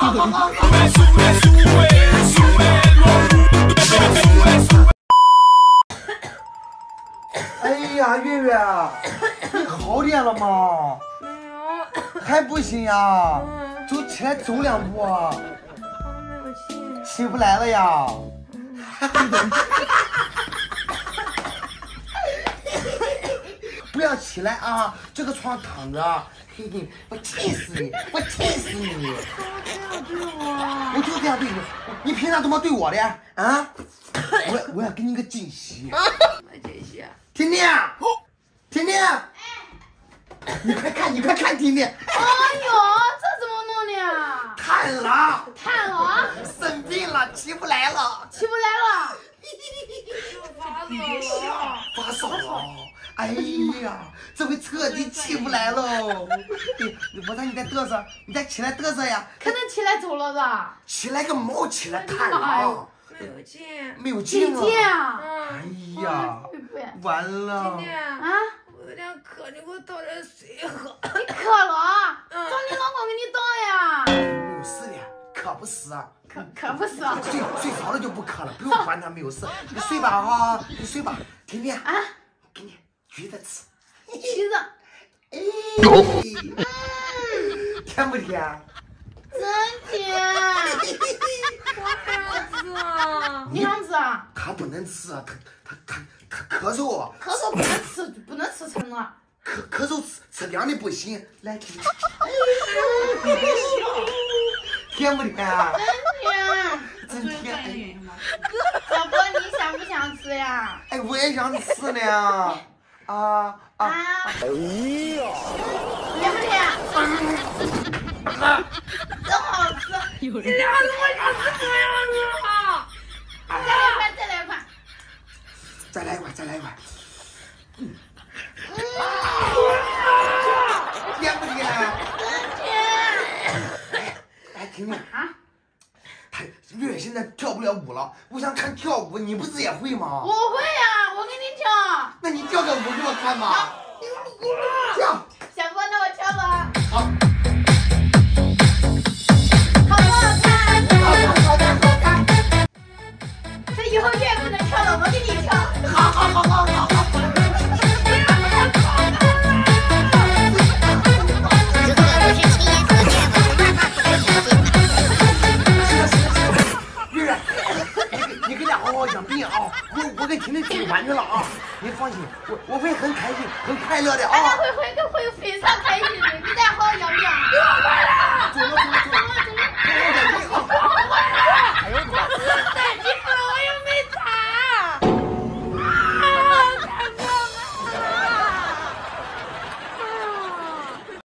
哎呀，月月，你好点了吗？ 没有， 还不行呀？就起来走2步。 我没有气。 起不来了呀？不要起来啊！这个床躺着，嘿嘿，我气死你！我气死你！ 怎么这样对我？ 我就这样对你，你平常怎么对我的啊？我要给你个惊喜。 什么惊喜？ 婷婷，婷婷，你快看，你快看，婷婷！ 哎呦，这怎么弄的呀？ 瘫了， 瘫了， 生病了，起不来了， 起不来了， 发烧了。哎呀，这回彻底起不来喽！我让你再嘚瑟，你再起来嘚瑟呀！ 可能起来走了的。 起来个毛！起来瘫了， 没有劲， 没有劲了。 啊！ 哎呀，完了！ 啊， 我有点渴，你给我倒点水喝。 你渴了？找你老公给你倒呀。 没有事的，可不是。 可不是。 睡着了就不渴了，不用管他，没有事。你睡吧哈，你睡吧。婷婷啊，给你橘子吃。 橘子。 甜不甜？ 真甜。 我还想吃啊！ 你想吃啊？ 他不能吃啊，他咳嗽。 咳嗽不能吃撑了。 咳嗽吃凉的不行。来，婷婷。甜不甜？真甜。真甜。 小波，你想不想吃呀？ 哎，我也想吃呢。哎呀！ 甜不甜？真好吃。 你俩怎么想吃这样子啊？ 再来一块。 再来一块。甜不甜？ 真甜。 哎，婷婷啊，月月现在跳不了舞了，我想看跳舞，你不是也会吗？ 我会呀，我给你跳。 那你跳个舞给我看吧。跳。